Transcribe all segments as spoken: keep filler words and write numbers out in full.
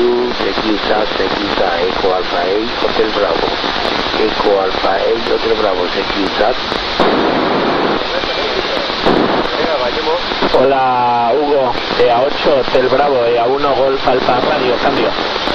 you, thank you, Sat, thank you, Sat, Eco Alpha eight, Hotel Bravo. Eco Alpha eight, Hotel Bravo, thank you, Sat. Hola Hugo, E A ocho, Hotel Bravo, E A uno, Golf Alfa Radio, cambio.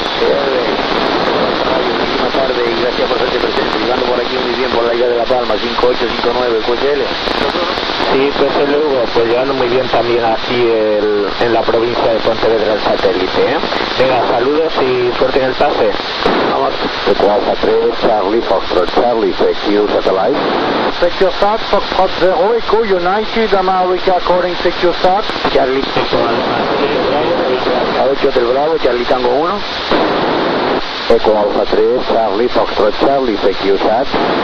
Buenas tardes y gracias por hacerte presente. Llegando por aquí muy bien por la isla de La Palma, cinco ocho cinco nueve, Q S L. Sí, Q S L Hugo, pues llegando muy bien también aquí el, en la provincia de Pontevedra el satélite, ¿eh? Venga, saludos y suerte en el pase. Vamos. Eco Alpha tres, Charlie, Foxtrot Charlie, Secure Satellite. Secure Sat, Foxtrot zero, Eco United America calling Secure Sat. Charlie, ocho Hotel Bravo, Charlie Tango uno. Eco Alpha tres, Charlie, Foxtrot Charlie, Secure Sat.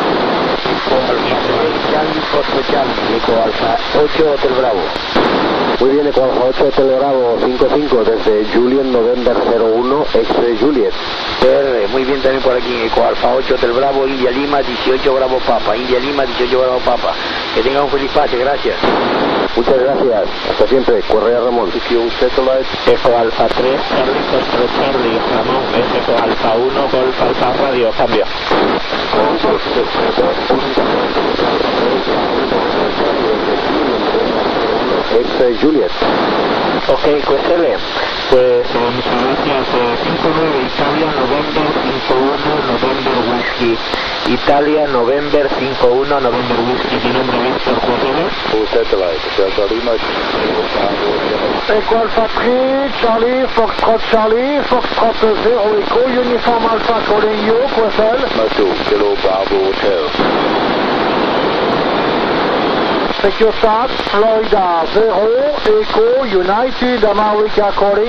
Charlie, Foxtrot Charlie, Eco Alpha ocho Hotel Bravo. Muy bien, Eco Alpha ocho Hotel Bravo cinco cinco desde Juliet November cero uno, ex Juliet. R, muy bien también por aquí, Eco Alpha ocho Hotel Bravo, India Lima dieciocho Bravo Papa, India Lima dieciocho Bravo Papa. Que tengan un feliz pase, gracias. Muchas gracias, hasta siempre, Correa Ramón. Eco Alfa tres, Charlie, Foxtrot Charlie, Ramón, es Eco Alfa uno, Golf Alfa Radio, cambio. Ex Juliet. Ok, Q S L, pues eh, muchas gracias. eh, cinco nueve Italia, November cinco uno, November Whisky. Italia, November cinco uno, November Whisky. Mi nombre es Víctor Eco Alpha tres, Charlie, Foxtrot Charlie, Foxtrot zero, Eco Uniform Alpha calling you, Q S L. Kilo Bravo Hotel. Secure Sat, Florida zero, Eco United America calling.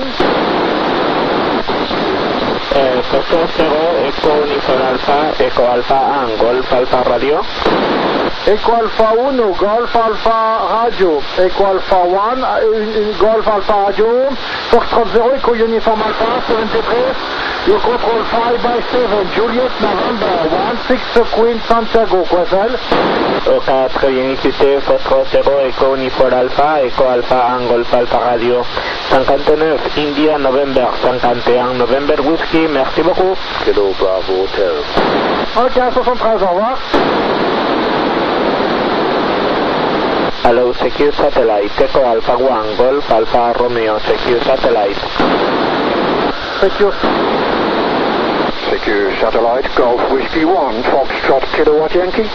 Eh, Foxtrot cero, Eco Uniform Alfa, Eco Alfa and Golf Alfa Radio. Eco Alpha uno, Golf Alpha Radio, Eco Alpha one, uh, Golf Alpha Radio, Foxtrot zero, Eco Uniform Alpha, seventy-three, you control five by seven, Juliet November, one six Queen Santiago, Q S L. Ok, très bien écouté, Foxtrot cero, Eco Uniform Alpha, Eco Alpha and Golf Alfa Radio. cinquante-neuf, India, November, cinquante et un, November Whisky, merci beaucoup. Kilo Bravo Hotel. Ok, soixante-treize, au revoir. Hello, Secure Satellite, Eco Alpha one, Golf Alpha Romeo, Secure Satellite. Secure. Secure Satellite, Golf Whiskey one, Foxtrot Kilowatt Yankee.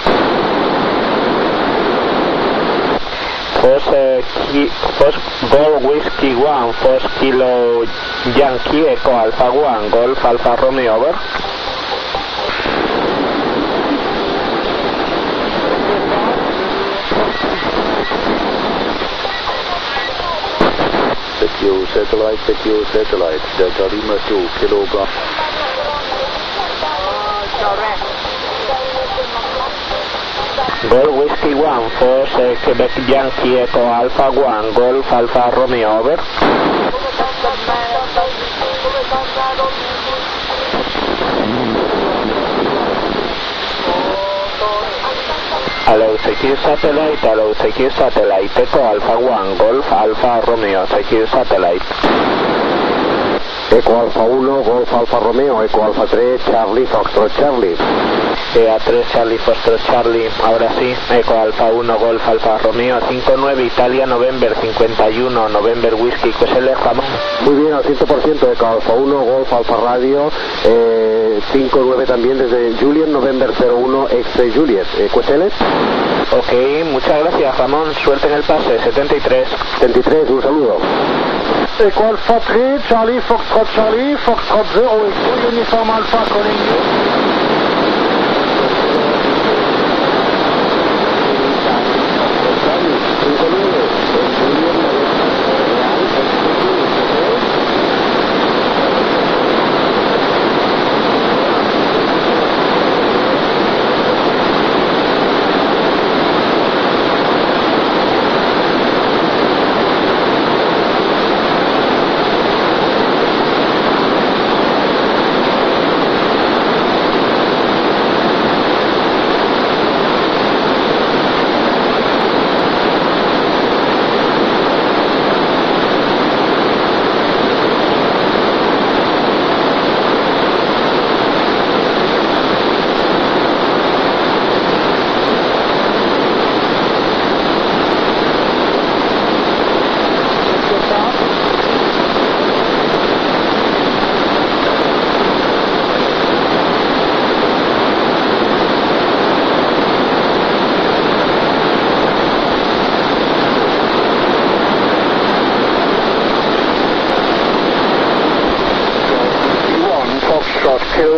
First, uh, ki, first Golf Whiskey one, first Kilo Yankee, Eco Alpha one, Golf Alpha Romeo, over. Secure Satellite, Secure Satellite, Delta Lima two, Kilo Bravo. Golf Whiskey one, first uh, Quebec Yankee, Eco Alpha one, Golf Alpha Romeo, over. Hello, Secure Satellite, hello, Secure Satellite, Eco Alpha one, Golf Alpha Romeo, Secure Satellite. Eco Alpha uno, Golf Alfa Romeo, Eco Alpha tres, Charlie, Foxtrot Charlie. E A tres, Charlie, Foxtrot Charlie, ahora sí, Eco Alpha uno, Golf Alfa Romeo, cinco nueve, Italia, November, cincuenta y uno, November Whisky, Q S L, Jamón. Muy bien, al cien por ciento, Eco Alpha uno, Golf Alfa Radio, eh, cinco nueve también desde Juliet, November cero uno, ex Juliet, eh, Q S L. Ok, muchas gracias, Ramón, suerte en el pase, setenta y tres. setenta y tres, un saludo. Eco Alpha tres, Charlie, Foxtrot Charlie, Foxtrot zero, Eco Uniform Alpha calling you.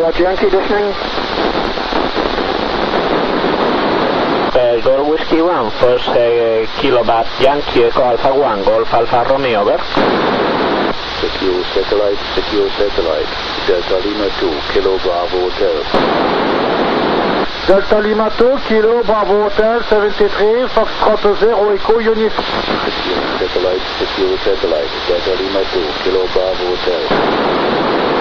Roger Yankee, listening. Uh, Golf Whiskey one, first uh, kilowatt Yankee Echo Alpha one, Golf Alpha Romeo, over. Secure satellite, secure satellite. Delta Lima two, Kilo Bravo Hotel. Delta Lima two, Kilo Bravo Hotel, seventy-three, Foxtrot zero Echo Uniform. Secure satellite, secure satellite. Delta Lima two, Kilo Bravo Hotel.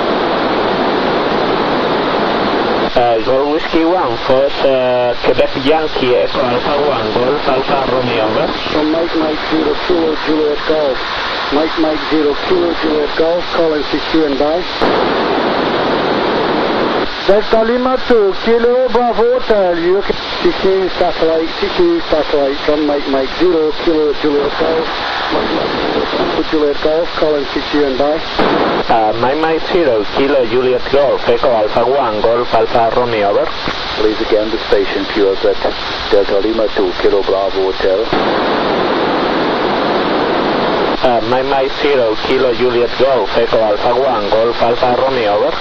Uh, Golf Whiskey one, first uh, Quebec Yankee Echo Alpha one, Golf Alpha Romeo, over. From Mike Mike zero Kilo Juliet Golf. Mike Mike zero Kilo Juliet Golf, calling secure and by. Delta Lima two, Kilo Bravo Hotel, you can secure satellite, secure satellite from Mike Mike zero Kilo Juliet Golf. Mike Mike zero Kilo Juliet Golf, calling secure and by. Uh, Mike Mike zero Kilo Juliet Golf Echo Alpha one, Golf Alpha Romeo, over. Please again the station P O Z Delta Lima two, Kilo Bravo Hotel. Uh, Mike Mike zero Kilo Juliet Golf Echo Alpha one, Golf Alpha Romeo, over.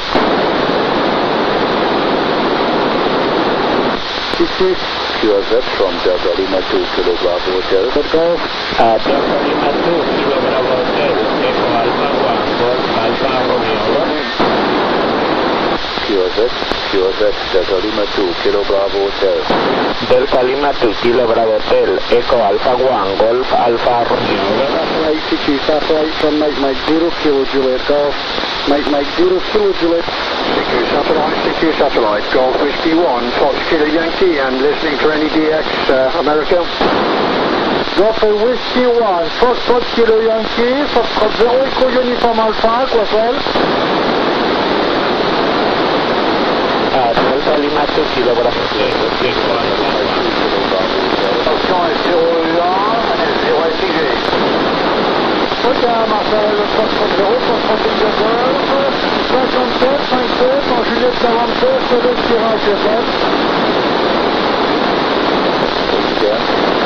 Secure P O Z from Delta Lima two, Kilo Bravo Hotel. Golf. Uh, Delta Lima two, Kilo Bravo Hotel, Echo Alpha one, Golf Alpha Romeo, over. P O Z, P O Z, Delta Lima two, Kilo Bravo Hotel. Delta Lima two, Kilo Bravo Hotel, Echo Alpha one, Golf Alpha Romeo, over. Satellite, secure satellite from Mike Mike zero Kilo Juliet Golf. Mike Mike zero Kilo Juliet. Secure satellite, secure satellite. Golf Whiskey one, Fox Kilo Yankee, and listening for any D X uh, America. Golf Whiskey one, Fox Fox Kilo Yankee, Fox zero Echo Uniform Alpha, Quassel. Uh, Delta Lima two, Kilo Bravo Hotel, Echo Alpha one. Option est zéro un et zéro figé. Ok, Marcel, Fox zéro, Fox Golf, cinquante-sept, cinquante-sept, en Juliette quarante-sept, c'est le tirage, Again.